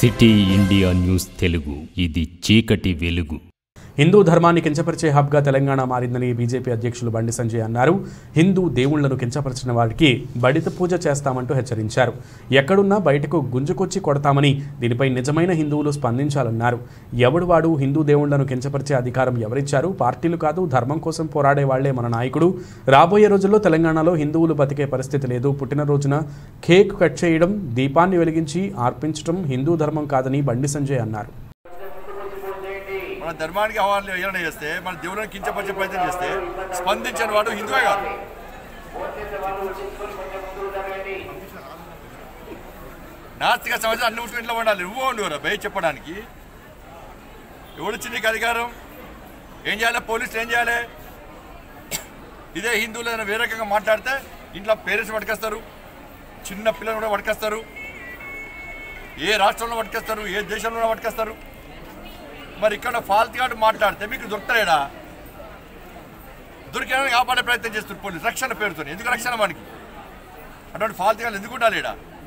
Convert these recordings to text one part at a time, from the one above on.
City India news Telugu ఇది చీకటి వెలుగు. హిందూ ధర్మాన్ని కించపరిచే హబ్గా తెలంగాణ మారిందని బీజేపీ అధ్యక్షులు బండి సంజయ్ అన్నారు. హిందూ దేవుళ్లను కించపరిచిన వారికి బడిత పూజ చేస్తామంటూ హెచ్చరించారు. ఎక్కడున్నా బయటకు గుంజుకొచ్చి కొడతామని, దీనిపై నిజమైన హిందువులు స్పందించాలన్నారు. ఎవడు వాడు హిందూ దేవుళ్లను కించపరిచే అధికారం ఎవరిచ్చారు? పార్టీలు కాదు, ధర్మం కోసం పోరాడే వాళ్లే మన నాయకుడు. రాబోయే రోజుల్లో తెలంగాణలో హిందువులు బతికే పరిస్థితి లేదు. పుట్టినరోజున కేక్ కట్ చేయడం, దీపాన్ని వెలిగించి ఆర్పించడం హిందూ ధర్మం కాదని బండి సంజయ్ అన్నారు. మన ధర్మానికి అవహేళన చేస్తే, మన దేవుళ్ళని కించపరిచే ప్రయత్నం చేస్తే స్పందించిన వాడు హిందువే కాదు. నాస్తిక సమాజం అన్ని ముట్టుకు ఇంట్లో ఉండాలి. నువ్వు ఉండేవారా భయ చెప్పడానికి? ఎవడొచ్చి నీకు అధికారం? ఏం చేయాలి? పోలీసులు ఏం చేయాలి? ఇదే హిందువులు ఏదైనా వేరే రకంగా మాట్లాడితే ఇంట్లో పేరెంట్స్ పట్టుకొస్తారు, చిన్న పిల్లలు కూడా పట్టుకొస్తారు, ఏ రాష్ట్రంలో పట్టుకొస్తారు, ఏ దేశంలో పట్టుకొస్తారు. మరి ఇక్కడ ఫాల్తుగా మాట్లాడితే మీకు దొరుకుతాడా? దొరికేదని కాపాడే ప్రయత్నం చేస్తారు పోలీసు రక్షణ పేరుతో. ఎందుకు రక్షణ మనకి? అటువంటి ఫాల్తుగా ఎందుకు ఉండాలి?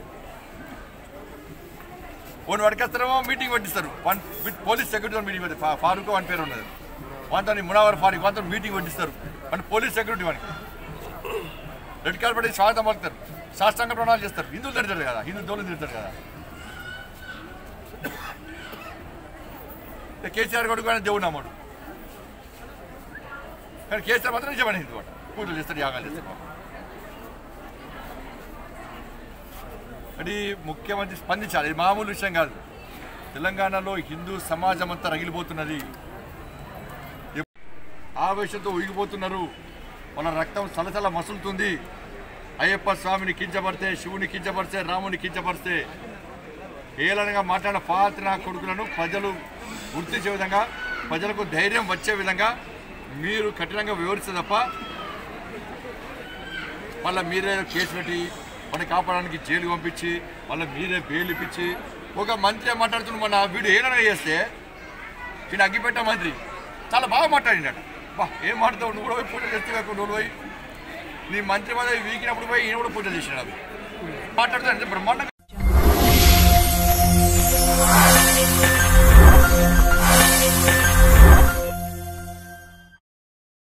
ఓన్ పట్టుకొస్తారేమో మీటింగ్ పెట్టిస్తారు. పోలీస్ సెక్యూరిటీ మీటింగ్ పెడతారు. ఫారూక్ వన్ పేరు ఉన్నది, వాటితో మునవర్ ఫారూక్ వాటితో మీటింగ్ పెట్టిస్తారు. మన పోలీస్ సెక్యూరిటీ మనకి రెడ్ కార్డ్ పడి స్వాగతం పలుకుతారు, సాష్టాంగ ప్రణాళిక చేస్తారు. హిందువులు తిడతారు కదా, హిందూ దేవుళ్ళు తిడతారు కదా. కేసీఆర్ కొడుకు కానీ దేవుడు నమ్మడు, కానీ కేసీఆర్ మాత్రం నిజమైన హిందూ అట. పూజలు చేస్తారు, యాగాలు చేస్తారు. అది ముఖ్యమంత్రి స్పందించాలి. ఇది మామూలు విషయం కాదు. తెలంగాణలో హిందూ సమాజం అంతా రగిలిపోతున్నది, ఆవేశంతో ఊగిపోతున్నారు. వాళ్ళ రక్తం సలసల మసులుతుంది. అయ్యప్ప స్వామిని కించపడితే, శివుని కించపరిస్తే, రాముని కించపరిస్తే, ఏలనగా మాట్లాడిన పాత్ర కొడుకులను ప్రజలు గుర్తించే విధంగా, ప్రజలకు ధైర్యం వచ్చే విధంగా మీరు కఠినంగా వివరిస్తే తప్ప మళ్ళీ మీరే కేసు పెట్టి మన కాపాడడానికి జైలు పంపించి మళ్ళీ మీరే బెయిల్ ఇప్పించి ఒక మంత్రి మాట్లాడుతున్న మన వీడు ఏలనగా చేస్తే, ఈయన అగ్గిపెట్ట మంత్రి చాలా బాగా మాట్లాడినట్టు. బా ఏం మాట్లాడతావు? నువ్వు కూడా పోయి పూజ చేస్తే నువ్వు పోయి నీ మంత్రి పదవి వీకినప్పుడు పోయి ఈయన కూడా పూజ చేసినాడు. మాట్లాడుతాను బ్రహ్మాండంగా.